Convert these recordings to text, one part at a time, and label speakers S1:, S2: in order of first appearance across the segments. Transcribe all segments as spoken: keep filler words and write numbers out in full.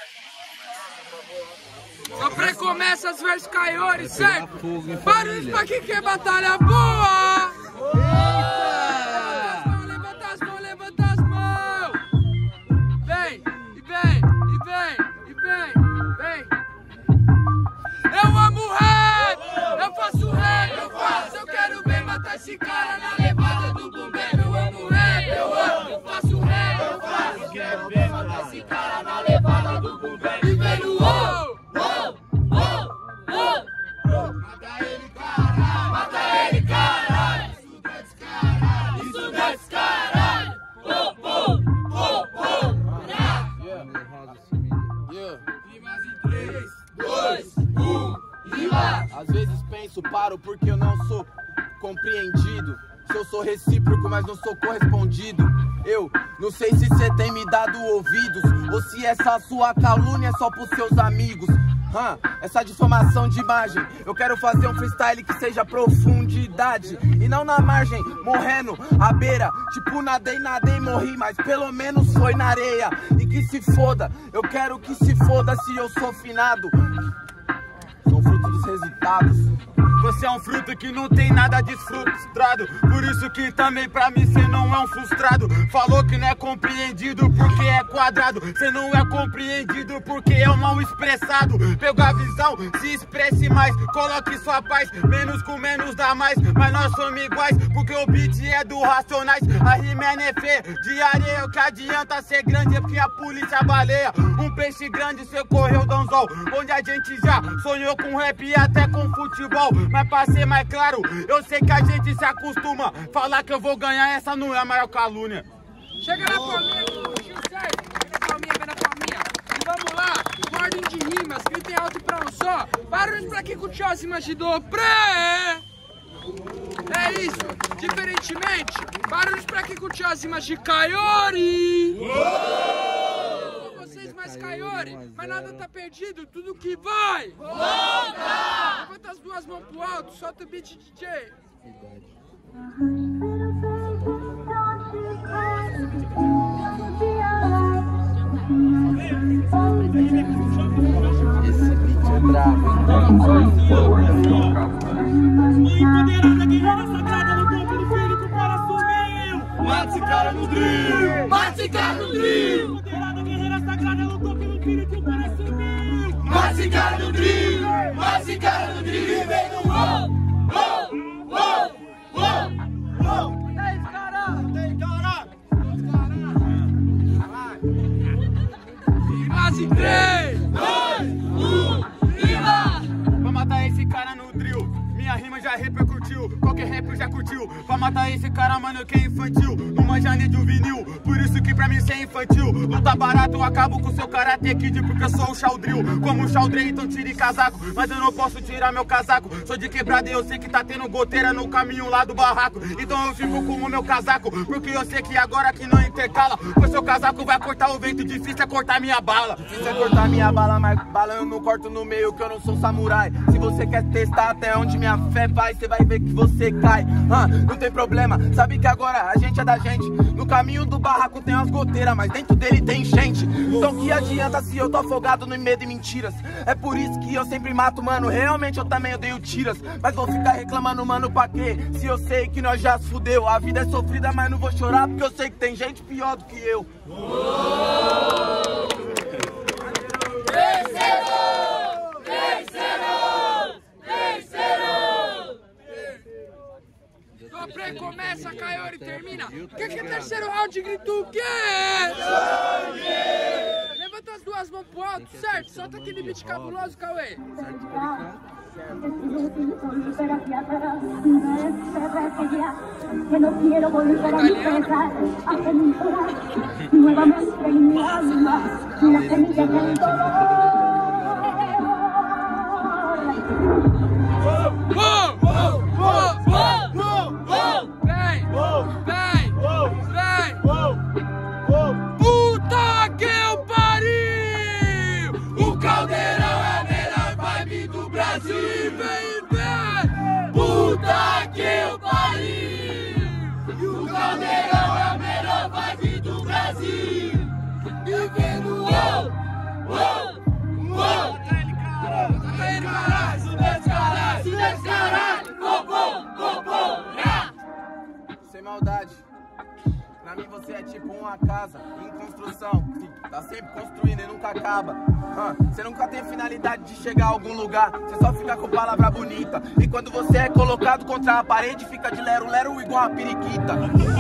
S1: Só pra começa as versos Caiori, certo? Barulhos pra quem quer batalha boa! Levanta as mãos, levanta as mãos! Vem, e vem, e vem, e vem, vem! Eu amo rap! Eu faço rap, eu faço! Eu quero ver matar esse cara na levada do bombeiro! Eu amo rap, eu amo! Eu faço rap, eu faço! Eu quero ver matar esse cara na levada do bombeiro! E vem no uou! Mata ele, caralho! Mata ele, caralho! Isso é descaralho! Isso é descaralho! Oh, oh, oh, oh! Yeah! Rimas em três, dois, um, rima!
S2: Às vezes penso, paro porque eu não sou compreendido. Se eu sou recíproco, mas não sou correspondido. Eu não sei se cê tem me dado ouvidos ou se essa sua calúnia é só pros seus amigos. Hum, essa difamação de imagem, eu quero fazer um freestyle que seja profundidade e não na margem, morrendo à beira. Tipo nadei, nadei, morri, mas pelo menos foi na areia. E que se foda, eu quero que se foda se eu sou finado. Sou fruto dos resultados.
S3: Você é um fruto que não tem nada desfrustrado. Por isso que também pra mim cê não é um frustrado. Falou que não é compreendido porque é quadrado. Cê não é compreendido porque é um mal expressado. Pegou a visão, se expresse mais. Coloque sua paz, menos com menos dá mais. Mas nós somos iguais porque o beat é do Racionais. A rima é nefê, de areia. O que adianta ser grande é porque a polícia baleia. Um peixe grande cê correu danzol, onde a gente já sonhou com rap e até com futebol. Mas pra ser mais claro, eu sei que a gente se acostuma. Falar que eu vou ganhar, essa não é a maior calúnia.
S1: Chega na palminha, Gil, certo? Chega na palminha, vem na palminha. E vamos lá, com ordem de rimas, gritem alto pra um só. Barulhos pra quem curtiu as rimas de Dobré. É isso, diferentemente, barulhos pra quem curtiu as rimas de Caiori. Mais Caiori, mas nada tá perdido, tudo que vai volta! Levanta as duas mãos pro alto, solta o beat, D J.
S2: Esse beat é bravo.
S4: Mãe empoderada, guerreira sagrada, no topo do filho que o cara sumiu.
S2: Mata esse cara no drill! Mata esse cara no drill!
S4: Empoderada, guerreira sagrada, no topo do filho que o cara sumiu.
S2: Mata esse cara no drill! Mata esse cara no drill! E vem no uou! Uou! Uou! Uou! Uou!
S1: Tem cara!
S2: Tem cara!
S1: Rimas em três,
S2: dois, um, rima!
S3: Pra matar esse cara no drill, minha rima já repercutiu. Qualquer rapper já curtiu. Pra matar esse cara, mano, que é infantil. Não manja nem de um vinil, por isso que pra mim cê é infantil. Luta barato, eu acabo com seu Karate Kid, porque eu sou o Xaldril. Como o Xaldrei, então tire casaco, mas eu não posso tirar meu casaco. Sou de quebrada e eu sei que tá tendo goteira no caminho lá do barraco. Então eu fico com o meu casaco, porque eu sei que agora que não intercala, pois seu casaco vai cortar o vento, difícil é cortar minha bala.
S2: Difícil é cortar minha bala, mas bala eu não corto no meio, que eu não sou samurai. Se você quer testar até onde minha fé vai, cê vai ver que você cai. Ah, não tem problema, sabe que agora a gente é da gente. No caminho do barraco tem umas goteiras, mas dentro dele tem enchente. Então que adianta se eu tô afogado no medo e mentiras? É por isso que eu sempre mato, mano. Realmente eu também odeio tiras, mas vou ficar reclamando, mano, pra quê? Se eu sei que nós já se fudeu. A vida é sofrida, mas não vou chorar, porque eu sei que tem gente pior do que eu.
S5: Terceiro! Terceiro! Terceiro!
S1: Dobré começa, Caiori termina. O que que é terceiro round? Grita o quê? Levanta as duas mãos pro alto, certo? Solta aquele beat cabuloso, Cauê.
S5: Que no quiero volver a empezar a sembrar nuevamente en mi alma la semilla del dolor.
S1: Uou! Uou! Uou! Uou! Uou! Vem! Vem! Vem! Puta que eu pariu! O Caldeirão é a melhor vibe do Brasil! Vem, vem! Puta que eu pariu! O Caldeirão é a melhor vibe do Brasil! E vem no uou! Uou!
S2: maldade. Pra mim você é tipo uma casa em construção, que tá sempre construindo e nunca acaba. Ah, você nunca tem finalidade de chegar a algum lugar, você só fica com palavra bonita. E quando você é colocado contra a parede, fica de lero-lero igual a periquita.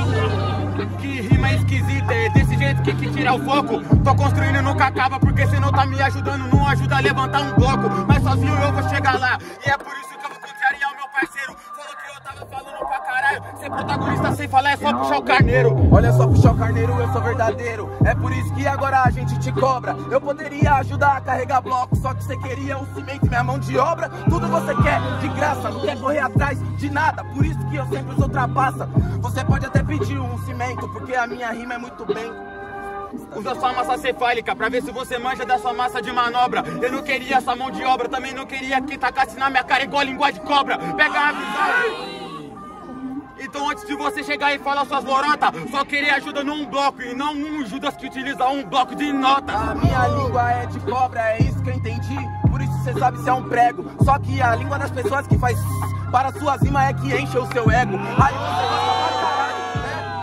S3: Que rima esquisita, é desse jeito que, que tira o foco. Tô construindo e nunca acaba, porque você não tá me ajudando, não ajuda a levantar um bloco. Mas sozinho eu vou chegar lá, e é por isso que eu vou contrariar o meu parceiro. Falou que eu tava falando pra caralho, ser protagonista sem falar é só puxar o carneiro.
S2: Olha só, puxar o carneiro, eu sou verdadeiro. É por isso que agora a gente te cobra. Eu poderia ajudar a carregar bloco, só que você queria um cimento e minha mão de obra. Tudo você quer de graça, não quer correr atrás de nada. Por isso que eu sempre os ultrapassa. Você pode até pedir um cimento, porque a minha rima é muito bem.
S3: Usa sua massa cefálica pra ver se você manja da sua massa de manobra. Eu não queria essa mão de obra, também não queria que tacasse na minha cara igual língua de cobra. Pega a visão. Então antes de você chegar e falar suas lorotas, só queria ajuda num bloco e não um Judas que utiliza um bloco de nota.
S2: A minha língua é de cobra, é isso que eu entendi. Por isso você sabe se é um prego. Só que a língua das pessoas que faz para sua rima é que enche o seu ego. Aí você gosta pra caralho,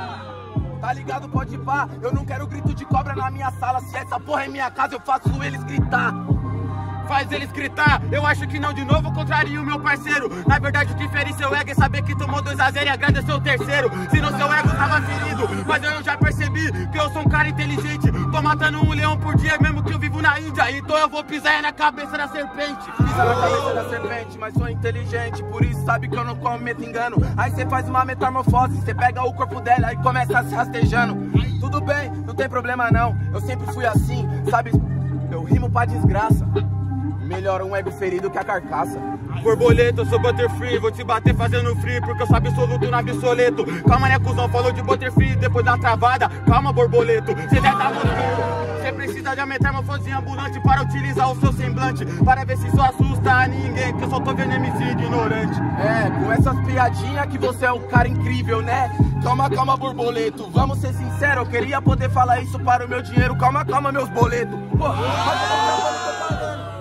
S2: né? Tá ligado? Pode ir pá. Eu não quero grito de cobra na minha sala. Se essa porra é minha casa, eu faço eles gritar.
S3: Faz eles gritar, eu acho que não de novo contraria o meu parceiro. Na verdade o que fere seu ego é saber que tomou dois a zero e agradeceu o terceiro. Se não seu ego tava ferido, mas eu já percebi que eu sou um cara inteligente. Tô matando um leão por dia mesmo que eu vivo na Índia. Então eu vou pisar na cabeça da serpente.
S2: Pisa na cabeça da serpente, mas sou inteligente. Por isso sabe que eu não cometo engano. Aí cê faz uma metamorfose, cê pega o corpo dela e começa se rastejando. Tudo bem, não tem problema não. Eu sempre fui assim, sabe? Eu rimo pra desgraça. Melhor um ego ferido que a carcaça.
S3: Borboleta, eu sou butterfree, vou te bater fazendo free, porque eu sou absoluto no absoluto. Calma, né, cuzão, falou de butterfree, depois da travada. Calma, borboleto, cê deve tá muito. Cê precisa de uma metamorfose ambulante para utilizar o seu semblante, para ver se isso assusta a ninguém, que eu só tô vendo M C de ignorante.
S2: É, com essas piadinhas que você é um cara incrível, né? Calma, calma, borboleto, vamos ser sinceros, eu queria poder falar isso para o meu dinheiro. Calma, calma, meus boletos. Pô, mas eu tô pagando.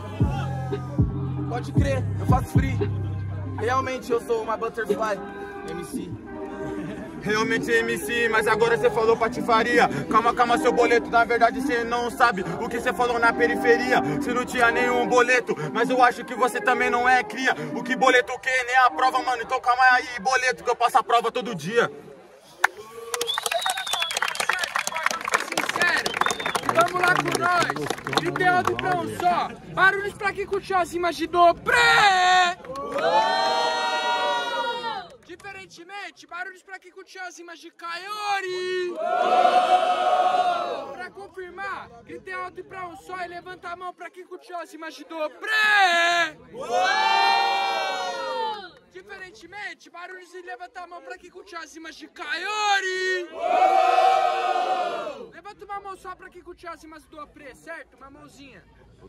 S2: Pode crer, eu faço free. Realmente eu sou uma butterfly M C.
S3: Realmente M C, mas agora você falou patifaria. Calma, calma, seu boleto, na verdade você não sabe o que você falou na periferia. Você não tinha nenhum boleto, mas eu acho que você também não é cria. O que boleto o quê? Nem a prova, mano. Então calma aí, boleto, que eu passo a prova todo dia.
S1: Vamos lá com nós, gritem alto pra um só, barulhos pra quem curtiu as rimas de Dobré! Diferentemente, barulhos pra quem curtiu as rimas de Kayori! Pra confirmar, gritem alto pra um só e levanta a mão pra quem curtiu as rimas de Dobré! Diferentemente, barulhos e levanta a mão pra quem curtiu as rimas de Kayori! Levanta uma mão só pra quem curtiu as rimas do Dobré, certo? Uma mãozinha.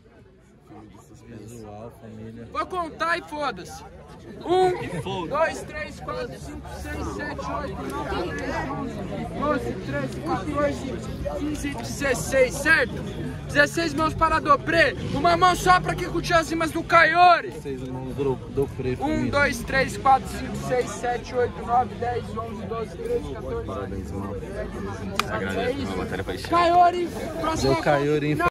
S6: Visual, família.
S1: Vou contar e foda-se. Um, dois, três, quatro, cinco, seis, sete, oito, nove, dez, onze, doze, treze, quatorze, quinze, dezesseis, certo? dezesseis mãos para Dobré. Uma mão só pra quem curtiu as rimas do Kayori.
S6: Vocês irmãos do Dobré, família.
S1: um, dois, três, quatro, cinco, seis, sete, oito, nove, dez, onze, doze, treze, quatorze.
S6: Parabéns, irmão.
S1: É isso. Kayori, próxima.
S6: Deu Kayori,